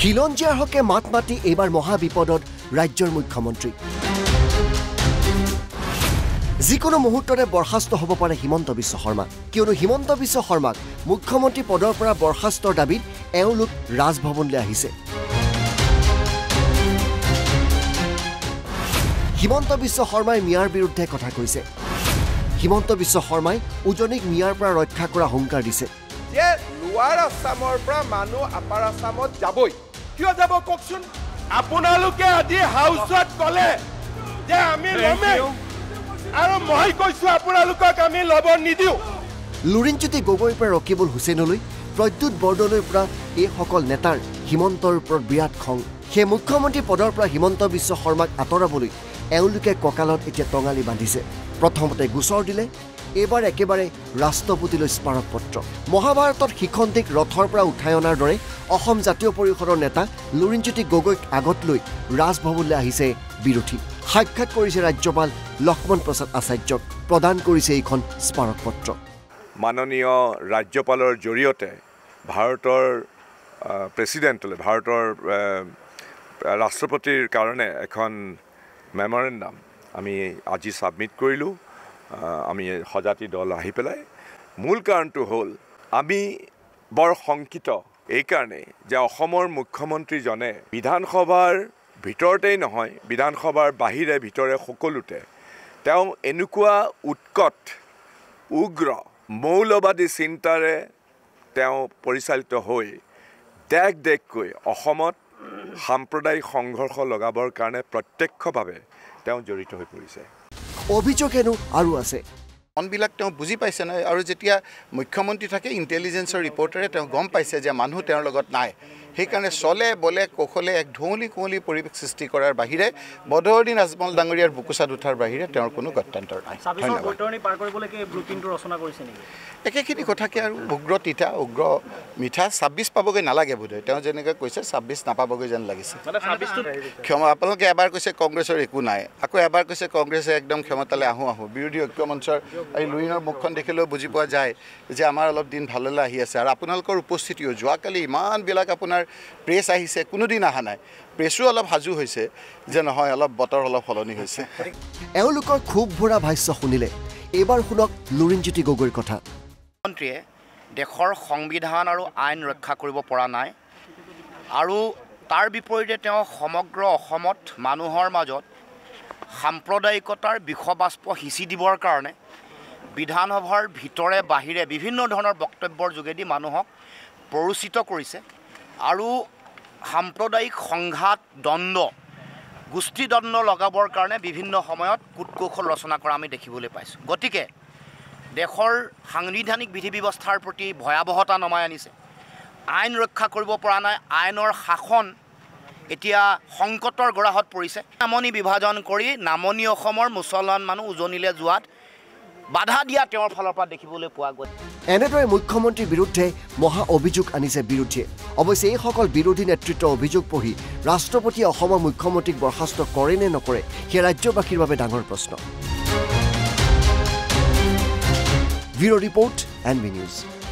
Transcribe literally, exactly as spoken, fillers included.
খিলঞ্জীয়াৰ হকে মাত মাতি এইবাৰ মহাবিপদত ৰাজ্যৰ মুখ্যমন্ত্ৰী যিকোনো মুহূৰ্ততে বৰখাস্ত হ'ব পাৰে হিমন্ত বিশ্ব শৰ্মা কিয়নো হিমন্ত বিশ্ব শৰ্মাক মুখ্যমন্ত্ৰী পদৰ পৰা বৰখাস্তৰ দাবীত এওঁলোক ৰাজভৱনলৈ আহিছে হিমন্ত বিশ্ব শৰ্মাই মিয়াৰ বিৰুদ্ধে কথা কৈছে হিমন্ত বিশ্ব শৰ্মাই উজনিক মিয়াৰ পৰা ৰক্ষা কৰা হুংকাৰ দিছে যে লোৱাৰ আসামৰ পৰা মানুহ আপাৰ আসামত যাবই কিয় যাব কওকচোন আপোনালোকে আজি হাউচত কলে যে আমি লমে আৰু মই কৈছো আপোনালোকক আমি লব নিদিও লুৰিণজ্যোতি গগৈৰ পৰা ৰকিবুল হুছেইনলৈ প্ৰদ্যুৎ বৰদলৈৰ পৰা এই সকল নেতাৰ হিমন্তৰ ওপৰত বিৰাট খং সেই মুখ্যমন্ত্ৰী পদৰ পৰা হিমন্ত বিশ্ব শৰ্মাক আঁতৰাবলৈ এওঁলোকে কঁকালত এতিয়া টঙালি বান্ধিছে প্ৰথমতে গোচৰ দিলে এবাৰ একেবাৰে ৰাষ্ট্ৰপতিলৈ স্মাৰক পত্ৰ মহাভাৰতত শিখণ্ডিক ৰথৰ পৰা উঠাই অনাৰ দৰে অসম জাতীয় পৰিষদৰ নেতা লুৰিণজ্যোতি গগৈক আগত লৈ ৰাজভৱনলৈ আহিছে বিৰোধী সাক্ষাৎ কৰিছে ৰাজ্যপাল লক্ষ্মণ প্ৰসাদ আচাৰ্যক প্ৰদান কৰিছে এইখন স্মাৰক পত্ৰ মাননীয় ৰাজ্যপালৰ জৰিয়তে ভাৰতৰ প্ৰেসিডেণ্টলৈ ভাৰতৰ ৰাষ্ট্ৰপতিৰ কাৰণে এখন মেমৰেণ্ডাম আমি আজি সাবমিট কৰিলোঁ আমি সজাতি দল আহি পেলাই মূল কাৰণটো হ'ল আমি বৰ শংকিত এই কাৰণে যে অসমৰ মুখ্যমন্ত্ৰীজনে বিধানসভাৰ ভিতৰতেই নহয় বিধানসভাৰ বাহিৰে ভিতৰে সকলোতে তেওঁ এনেকুৱা উৎকট উগ্ৰ মৌলবাদী চিন্তাৰে তেওঁ পৰিচালিত হৈ দেশ দেশকৈ অসমত সাম্প্ৰদায়িক সংঘৰ্ষ লগাবৰ কাৰণে প্ৰত্যক্ষভাৱে তেওঁ জড়িত হৈ পৰিছে অভিযোগ হেনো আৰু আছে মনবিলাক তেওঁ বুজি পাইছে নাই আৰু যেতিয়া মুখ্যমন্ত্ৰী থাকে ইণ্টেলিজেন্সৰ ৰিপৰ্টাৰে তেওঁ গম পাইছে যে মানুহ তেওঁৰ লগত নাই সেইকাৰণে চলে বলে কৌশলে এক ঢৌলি কুঁৱলী পৰিৱেশ সৃষ্টি কৰাৰ বাহিৰে বদৰুদ্দিন আজমল ডাঙৰীয়াৰ বুকুচাত উঠাৰ বাহিৰে তেওঁৰ কোনো গত্যন্তৰ নাই একেখিনি কথাকে আৰু উগ্ৰ তিতা উগ্ৰ মিঠা ছাব্বিছ পাবগৈ নালাগে বোধহয় তেওঁ যেনেকৈ কৈছে ছাব্বিছ নাপাবগৈ যেন লাগিছে ক্ষমা আপোনালোকে এবাৰ কৈছে কংগ্ৰেছৰ একো নাই আকৌ এবাৰ কৈছে কংগ্ৰেছে একদম ক্ষমতালৈ আহোঁ আহোঁ বিৰোধী ঐক্য মঞ্চৰ এই লুইনৰ মুখখন দেখিলেও বুজি পোৱা যায় যে আমাৰ অলপ দিন ভাললৈ আহি আছে আৰু আপোনালোকৰ উপস্থিতিও যোৱাকালি ইমানবিলাক আপোনাৰ প্ৰেছ আহিছে কোনোদিন অহা নাই প্ৰেছো অলপ সাজু হৈছে যে নহয় অলপ বতৰ অলপ সলনি হৈছে এওঁলোকৰ খুব ভৰা ভাষ্য শুনিলে এইবাৰ শুনক লুৰিণজ্যোতি গগৈৰ কথা মন্ত্ৰীয়ে দেশৰ সংবিধান আৰু আইন ৰক্ষা কৰিব পৰা নাই আৰু তাৰ বিপৰীতে তেওঁ সমগ্ৰ অসমত মানুহৰ মাজত সাম্প্ৰদায়িকতাৰ বিষবাষ্প সিঁচি দিবৰ কাৰণে বিধানসভাৰ ভিতৰে বাহিৰে বিভিন্ন ধৰণৰ বক্তব্যৰ যোগেদি মানুহক প্ৰৰোচিত কৰিছে আৰু সাম্প্ৰদায়িক সংঘাত দ্বন্দ্ব গোষ্ঠী দ্বন্দ্ব লগাবৰ কাৰণে বিভিন্ন সময়ত কূটকৌশল ৰচনা কৰা আমি দেখিবলৈ পাইছোঁ গতিকে দেশৰ সাংবিধানিক বিধি ব্যৱস্থাৰ প্ৰতি ভয়াৱহতা নমাই আনিছে আইন ৰক্ষা কৰিব পৰা নাই আইনৰ শাসন এতিয়া সংকটৰ গৰাহত পৰিছে নামনি বিভাজন কৰি নামনি অসমৰ মুছলমান মানুহ উজনিলৈ যোৱাত বাধা দিয়া তেওঁৰ ফালৰ পৰা দেখিবলৈ পোৱা গ'ল এনেদৰে মুখ্যমন্ত্ৰীৰ বিৰুদ্ধে মহা অভিযোগ আনিছে বিৰোধীয়ে অৱশ্যে এইসকল বিৰোধী নেতৃত্বৰ অভিযোগ পঢ়ি ৰাষ্ট্ৰপতিয়ে অসমৰ মুখ্যমন্ত্ৰীক বৰ্খাস্ত কৰে নে নকৰে সেই ৰাজ্যবাসীৰ বাবে ডাঙৰ প্ৰশ্ন bureau report N B news